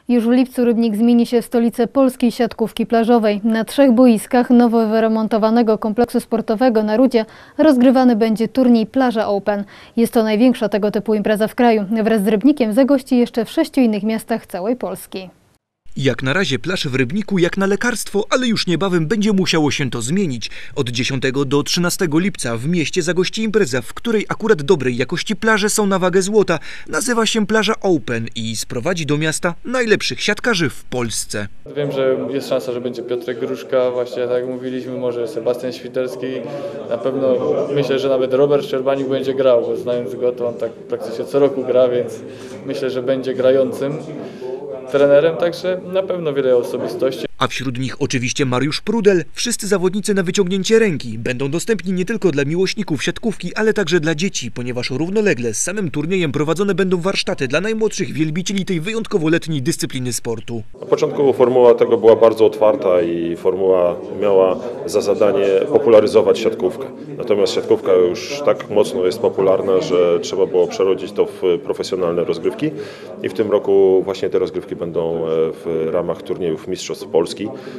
Już w lipcu Rybnik zmieni się w stolicę polskiej siatkówki plażowej. Na 3 boiskach nowo wyremontowanego kompleksu sportowego na Rudzie rozgrywany będzie turniej Plaża Open. Jest to największa tego typu impreza w kraju. Wraz z Rybnikiem zagości jeszcze w 6 innych miastach całej Polski. Jak na razie plaż w Rybniku jak na lekarstwo, ale już niebawem będzie musiało się to zmienić. Od 10 do 13 lipca w mieście zagości impreza, w której akurat dobrej jakości plaże są na wagę złota. Nazywa się Plaża Open i sprowadzi do miasta najlepszych siatkarzy w Polsce. Wiem, że jest szansa, że będzie Piotrek Gruszka, właśnie tak jak mówiliśmy, może Sebastian Świderski. Na pewno myślę, że nawet Robert Szczerbanik będzie grał, bo znając go, to on tak praktycznie co roku gra, więc myślę, że będzie grającym trenerem, także na pewno wiele osobistości. A wśród nich oczywiście Mariusz Prudel. Wszyscy zawodnicy na wyciągnięcie ręki będą dostępni nie tylko dla miłośników siatkówki, ale także dla dzieci, ponieważ równolegle z samym turniejem prowadzone będą warsztaty dla najmłodszych wielbicieli tej wyjątkowo letniej dyscypliny sportu. Na początku formuła tego była bardzo otwarta i formuła miała za zadanie popularyzować siatkówkę. Natomiast siatkówka już tak mocno jest popularna, że trzeba było przerodzić to w profesjonalne rozgrywki i w tym roku właśnie te rozgrywki będą w ramach turniejów Mistrzostw Polski.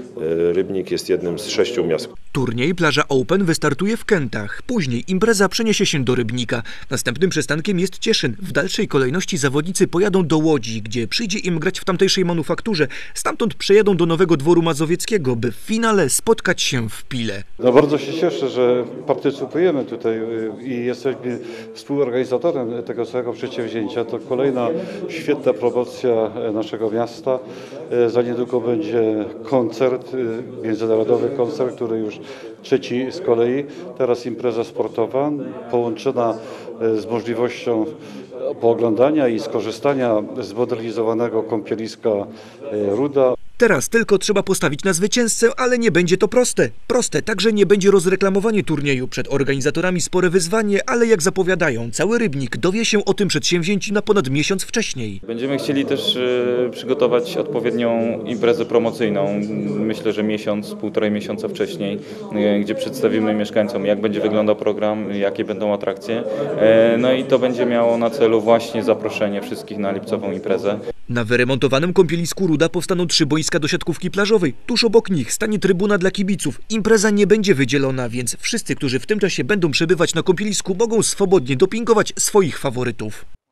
Rybnik jest jednym z 6 miast. Turniej Plaża Open wystartuje w Kętach. Później impreza przeniesie się do Rybnika. Następnym przystankiem jest Cieszyn. W dalszej kolejności zawodnicy pojadą do Łodzi, gdzie przyjdzie im grać w tamtejszej manufakturze. Stamtąd przejadą do Nowego Dworu Mazowieckiego, by w finale spotkać się w Pile. No bardzo się cieszę, że partycypujemy tutaj i jesteśmy współorganizatorem tego całego przedsięwzięcia. To kolejna świetna promocja naszego miasta. Za niedługo będzie koncert, międzynarodowy koncert, który już 3 z kolei. Teraz impreza sportowa połączona z możliwością pooglądania i skorzystania z zmodernizowanego kąpieliska Ruda. Teraz tylko trzeba postawić na zwycięzcę, ale nie będzie to proste. Proste także nie będzie rozreklamowanie turnieju. Przed organizatorami spore wyzwanie, ale jak zapowiadają, cały Rybnik dowie się o tym przedsięwzięciu na ponad miesiąc wcześniej. Będziemy chcieli też przygotować odpowiednią imprezę promocyjną. Myślę, że miesiąc, 1,5 miesiąca wcześniej, gdzie przedstawimy mieszkańcom, jak będzie wyglądał program, jakie będą atrakcje. No i to będzie miało na celu właśnie zaproszenie wszystkich na lipcową imprezę. Na wyremontowanym kąpielisku Ruda powstaną 3 boiska do siatkówki plażowej. Tuż obok nich stanie trybuna dla kibiców. Impreza nie będzie wydzielona, więc wszyscy, którzy w tym czasie będą przebywać na kąpielisku, mogą swobodnie dopingować swoich faworytów.